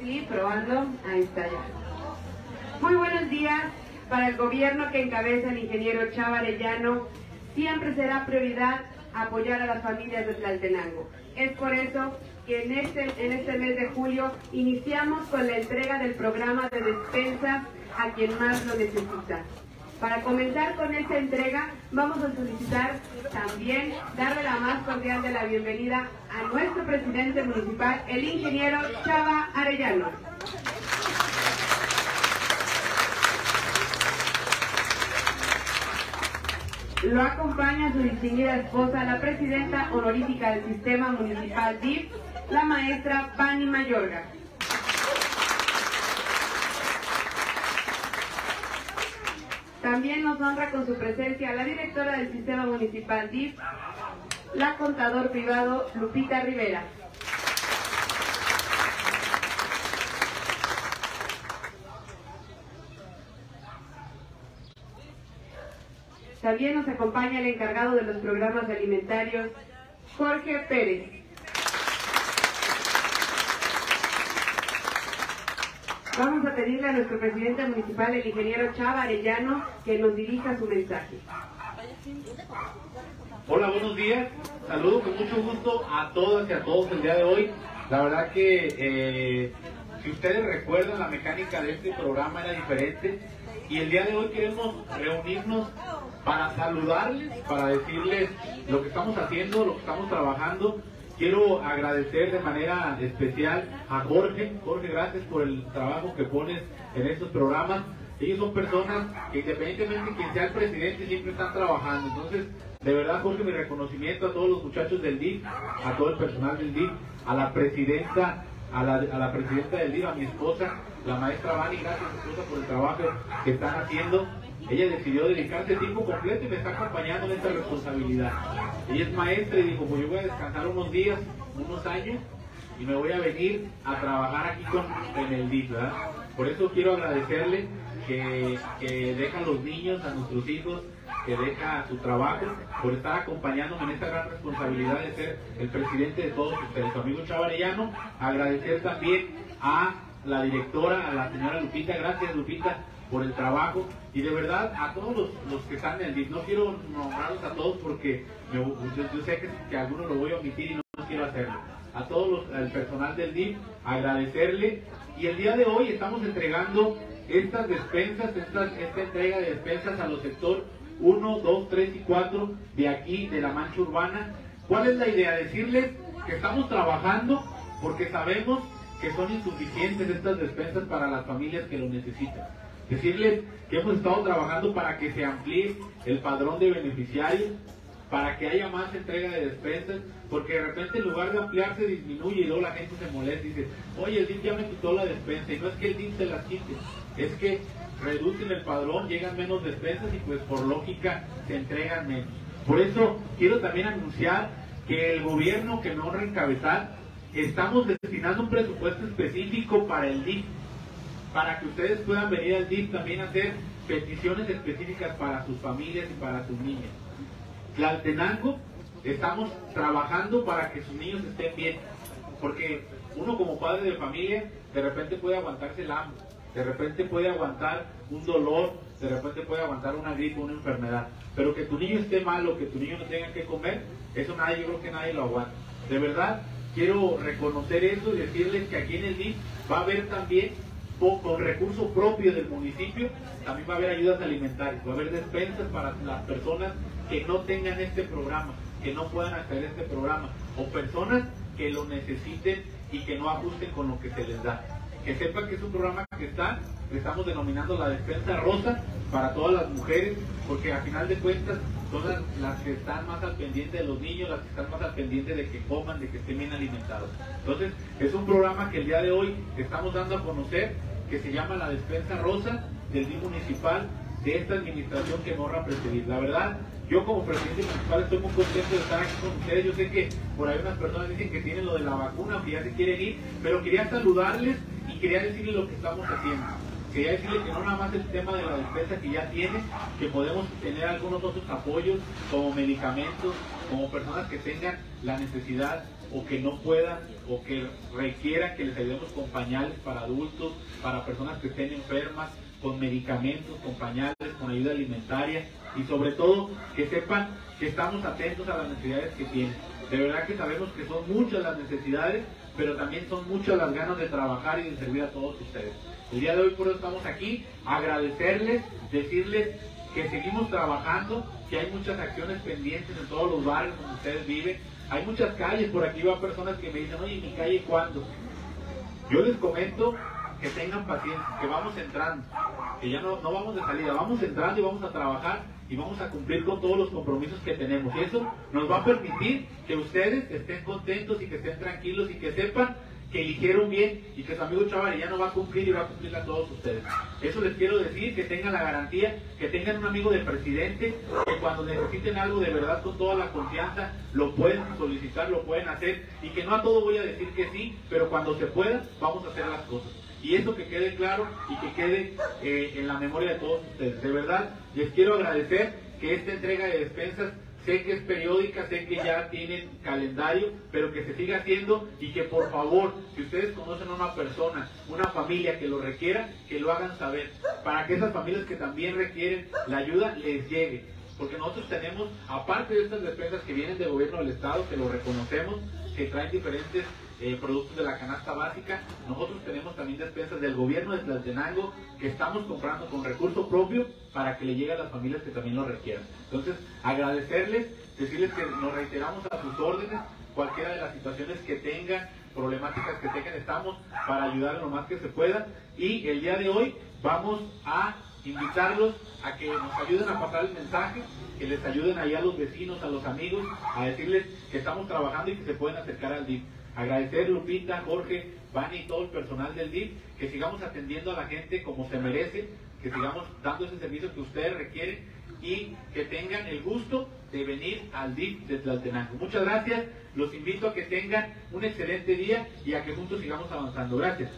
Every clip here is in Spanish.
Sí, probando. Ahí está ya. Muy buenos días. Para el gobierno que encabeza el ingeniero Chava Arellano, siempre será prioridad apoyar a las familias de Tlaltenango. Es por eso que en este mes de julio iniciamos con la entrega del programa de despensas a quien más lo necesita. Para comenzar con esta entrega, vamos a solicitar también darle la más cordial de la bienvenida a nuestro presidente municipal, el ingeniero Chava Arellano. Lo acompaña su distinguida esposa, la presidenta honorífica del Sistema Municipal DIF, la maestra Pani Mayorga. También nos honra con su presencia la directora del Sistema Municipal DIF, la contador privado Lupita Rivera. También nos acompaña el encargado de los programas alimentarios, Jorge Pérez. Vamos a pedirle a nuestro presidente municipal, el ingeniero Chava Arellano, que nos dirija su mensaje. Hola, buenos días. Saludo con mucho gusto a todas y a todos el día de hoy. La verdad que si ustedes recuerdan, la mecánica de este programa era diferente. Y el día de hoy queremos reunirnos para saludarles, para decirles lo que estamos haciendo, lo que estamos trabajando. Quiero agradecer de manera especial a Jorge. Jorge, gracias por el trabajo que pones en estos programas. Ellos son personas que independientemente de quién sea el presidente, siempre están trabajando. Entonces, de verdad, Jorge, mi reconocimiento a todos los muchachos del DIF, a todo el personal del DIF, a la presidenta, a la presidenta del DIF, a mi esposa, la maestra Vani, gracias esposa por el trabajo que están haciendo. Ella decidió dedicarse tiempo completo y me está acompañando en esta responsabilidad. Ella es maestra y dijo, pues yo voy a descansar unos días, unos años, y me voy a venir a trabajar aquí en el DIF, ¿verdad? Por eso quiero agradecerle que deja a los niños, a nuestros hijos, que deja su trabajo, por estar acompañándome en esta gran responsabilidad de ser el presidente de todos ustedes, su amigo Chava Arellano. Agradecer también a la directora, a la señora Lupita. Gracias, Lupita, por el trabajo, y de verdad a todos los que están en el DIF. No quiero nombrarlos a todos porque yo sé que algunos lo voy a omitir y no quiero hacerlo. A todos el personal del DIF, agradecerle. Y el día de hoy estamos entregando estas despensas, esta entrega de despensas a los sectores 1, 2, 3 y 4 de aquí, de la Mancha Urbana. ¿Cuál es la idea? Decirles que estamos trabajando porque sabemos que son insuficientes estas despensas para las familias que lo necesitan. Decirles que hemos estado trabajando para que se amplíe el padrón de beneficiarios, para que haya más entrega de despensas, porque de repente en lugar de ampliarse disminuye y luego la gente se molesta y dice, oye, el DIF ya me quitó la despensa, y no es que el DIF se las quite, es que reducen el padrón, llegan menos despensas y pues por lógica se entregan menos. Por eso quiero también anunciar que el gobierno que me honra encabezar, estamos destinando un presupuesto específico para el DIF, para que ustedes puedan venir al DIF también a hacer peticiones específicas para sus familias y para sus niños. Tlaltenango, estamos trabajando para que sus niños estén bien, porque uno como padre de familia de repente puede aguantarse el hambre, de repente puede aguantar un dolor, de repente puede aguantar una gripe, una enfermedad, pero que tu niño esté mal o que tu niño no tenga que comer, eso yo creo que nadie lo aguanta. De verdad, quiero reconocer eso y decirles que aquí en el DIF va a haber también, con recursos propios del municipio, también va a haber ayudas alimentarias, va a haber despensas para las personas que no tengan este programa, que no puedan acceder a este programa, o personas que lo necesiten y que no ajusten con lo que se les da. Que sepan que es un programa que estamos denominando la despensa rosa para todas las mujeres, porque a final de cuentas son las que están más al pendiente de los niños, las que están más al pendiente de que coman, de que estén bien alimentados. Entonces, es un programa que el día de hoy estamos dando a conocer, que se llama la despensa rosa del DIF municipal, de esta administración que me honra presidir. La verdad, yo como presidente municipal estoy muy contento de estar aquí con ustedes. Yo sé que por ahí unas personas dicen que tienen lo de la vacuna, que ya se quieren ir, pero quería saludarles y quería decirles lo que estamos haciendo. Quería decirles que no nada más el tema de la despensa que ya tiene, que podemos tener algunos otros apoyos como medicamentos, como personas que tengan la necesidad o que no puedan o que requieran que les ayudemos con pañales para adultos, para personas que estén enfermas, con medicamentos, con pañales, con ayuda alimentaria y sobre todo que sepan que estamos atentos a las necesidades que tienen. De verdad que sabemos que son muchas las necesidades, pero también son muchas las ganas de trabajar y de servir a todos ustedes. El día de hoy por eso estamos aquí, agradecerles, decirles que seguimos trabajando, que hay muchas acciones pendientes en todos los barrios donde ustedes viven. Hay muchas calles, por aquí va personas que me dicen, oye, ¿mi calle cuándo? Yo les comento que tengan paciencia, que vamos entrando, que ya no vamos de salida, vamos entrando y vamos a trabajar y vamos a cumplir con todos los compromisos que tenemos. Y eso nos va a permitir que ustedes estén contentos y que estén tranquilos y que sepan que eligieron bien y que su amigo Chava Arellano va a cumplir y va a cumplir a todos ustedes. Eso les quiero decir, que tengan la garantía, que tengan un amigo de presidente, que cuando necesiten algo de verdad con toda la confianza, lo pueden solicitar, lo pueden hacer, y que no a todo voy a decir que sí, pero cuando se pueda, vamos a hacer las cosas. Y eso que quede claro y que quede en la memoria de todos ustedes. De verdad, les quiero agradecer que esta entrega de despensas, sé que es periódica, sé que ya tienen calendario, pero que se siga haciendo y que por favor, si ustedes conocen a una persona, una familia que lo requiera, que lo hagan saber, para que esas familias que también requieren la ayuda les llegue. Porque nosotros tenemos, aparte de estas despensas que vienen del gobierno del estado, que lo reconocemos, que traen diferentes productos de la canasta básica, nosotros tenemos también despensas del gobierno de Tlaltenango que estamos comprando con recurso propio para que le llegue a las familias que también lo requieran. Entonces, agradecerles, decirles que nos reiteramos a sus órdenes, cualquiera de las situaciones que tengan, problemáticas que tengan, estamos para ayudar lo más que se pueda. Y el día de hoy vamos a invitarlos a que nos ayuden a pasar el mensaje, que les ayuden ahí a los vecinos, a los amigos, a decirles que estamos trabajando y que se pueden acercar al DIF. Agradecer Lupita, Jorge, Vani y todo el personal del DIF, que sigamos atendiendo a la gente como se merece, que sigamos dando ese servicio que ustedes requieren y que tengan el gusto de venir al DIF de Tlaltenango. Muchas gracias, los invito a que tengan un excelente día y a que juntos sigamos avanzando. Gracias.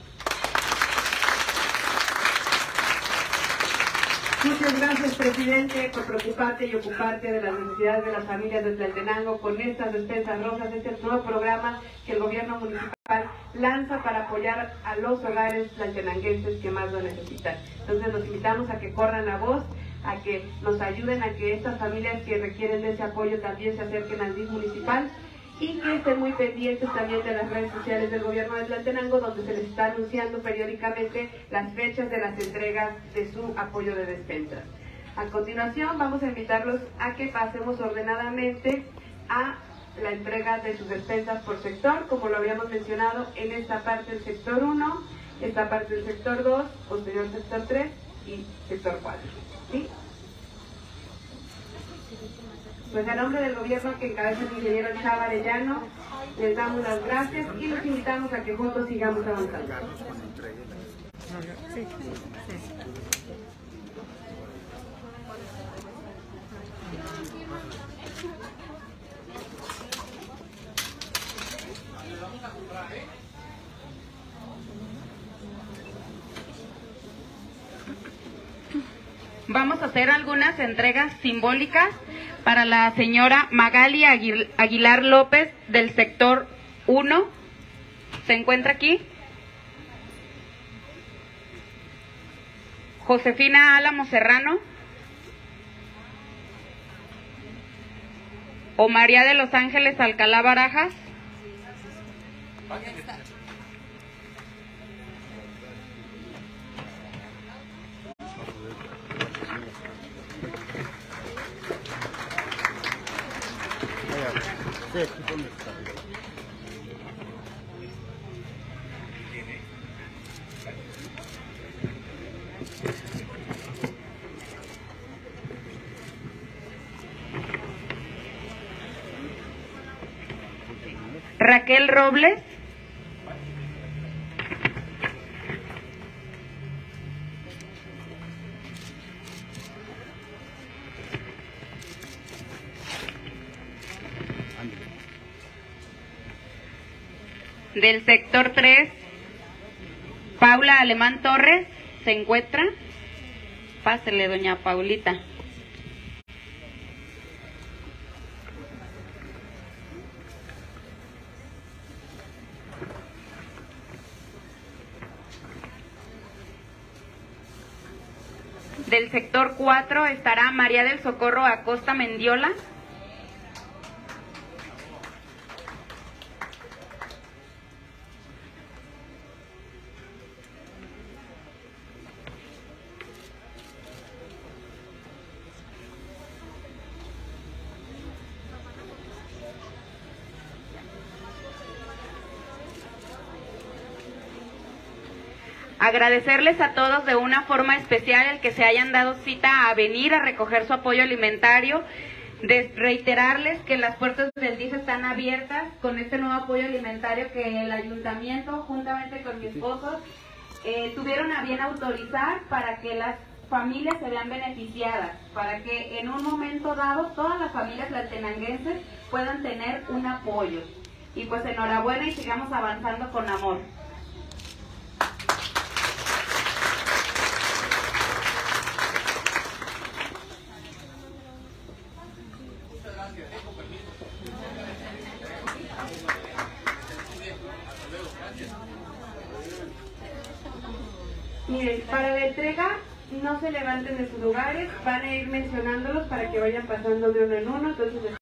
Muchas gracias, presidente, por preocuparte y ocuparte de las necesidades de las familias de Tlaltenango con estas despensas rosas. Este es el nuevo programa que el gobierno municipal lanza para apoyar a los hogares tlaltenanguenses que más lo necesitan. Entonces los invitamos a que corran la voz, a que nos ayuden a que estas familias que requieren de ese apoyo también se acerquen al DIF municipal y que estén muy pendientes también de las redes sociales del gobierno de Tlaltenango, donde se les está anunciando periódicamente las fechas de las entregas de su apoyo de despensas. A continuación vamos a invitarlos a que pasemos ordenadamente a la entrega de sus despensas por sector, como lo habíamos mencionado, en esta parte del sector 1, esta parte del sector 2, posterior sector 3 y sector 4. ¿Sí? Pues a nombre del gobierno que encabeza el ingeniero Chava Arellano, les damos las gracias y los invitamos a que juntos sigamos avanzando. Vamos a hacer algunas entregas simbólicas para la señora Magali Aguilar López del sector 1. ¿Se encuentra aquí? Josefina Álamo Serrano. O María de los Ángeles Alcalá Barajas. Raquel Robles. Del sector 3, Paula Alemán Torres, ¿se encuentra? Pásele, doña Paulita. Del sector 4 estará María del Socorro Acosta Mendiola. Agradecerles a todos de una forma especial el que se hayan dado cita a venir a recoger su apoyo alimentario. Reiterarles que las puertas del DIF están abiertas con este nuevo apoyo alimentario que el ayuntamiento, juntamente con mi esposo, tuvieron a bien autorizar para que las familias se vean beneficiadas, para que en un momento dado todas las familias tlaltenanguenses puedan tener un apoyo. Y pues enhorabuena y sigamos avanzando con amor. Miren, para la entrega no se levanten de sus lugares, van a ir mencionándolos para que vayan pasando de uno en uno, entonces